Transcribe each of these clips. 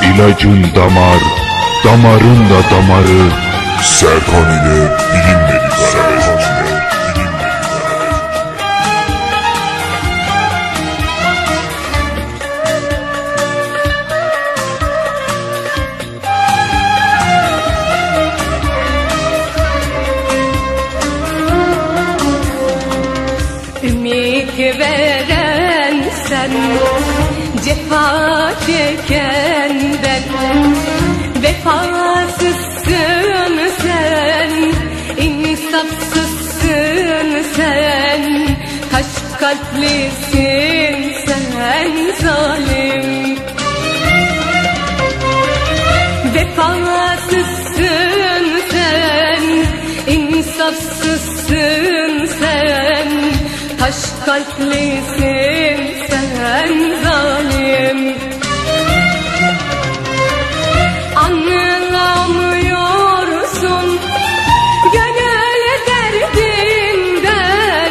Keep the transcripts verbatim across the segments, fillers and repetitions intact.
ilacın damar, damarın da damarı. Serkan ile bilinmedik arabeskçiler. Ümit veren sen, cefa çeken ben. Vefasızsın sen, insafsızsın sen. Taş kalplisin sen zalim. Vefasızsın sen, insafsızsın sen. Taş kalplisin sen zalim. Anlamıyorsun gönül derdinden,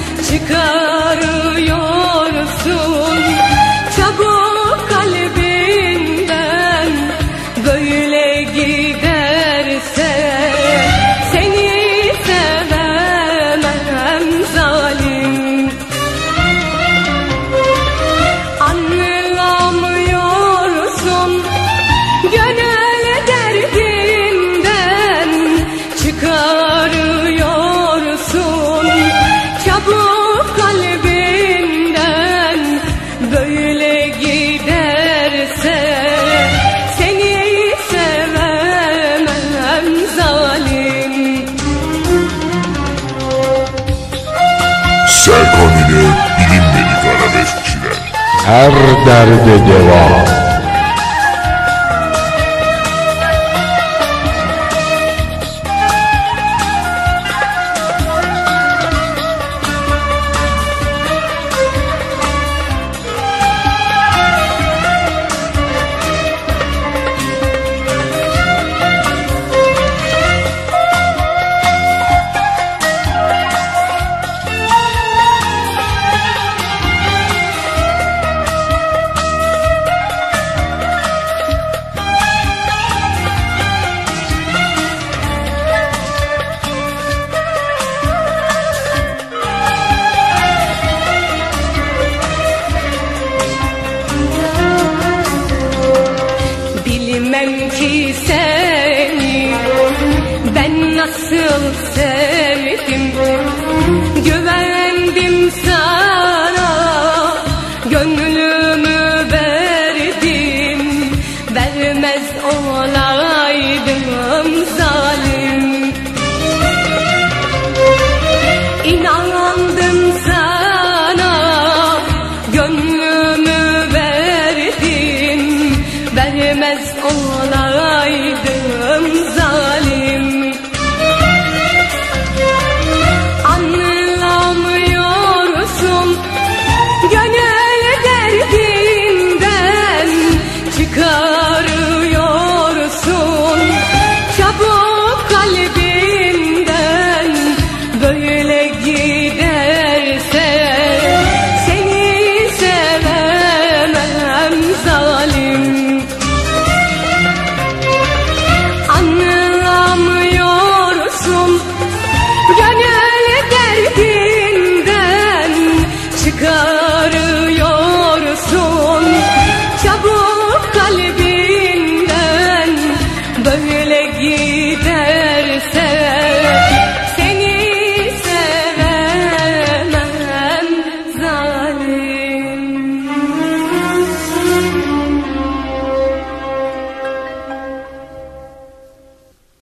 çıkarıyorsun çabuk kalbinden. Böyle giderse seni sevemem zalim. Anlamıyorsun gönül derdinden, çıkarıyorsun çabuk kalbinden. Böyle giderse seni sevemem zalim. Serkan ile bilinmedik arabeskçiler. Her derde deva. Bilmem ki seni ben nasıl sevdim. Güvendim sana, gönlümü verdim. Vermez olaydım zalim. İnandım sana, gönlümü verdim. Vermez olaydım zalim. Anlamıyorsun gönül derdinden, çıkarıyorsun çabuk kalbinden. Böyle giderse seni sevemem zalim. Anlamıyorsun gönül derdinden, çıkarıyorsun çabuk kalbinden. Böyle git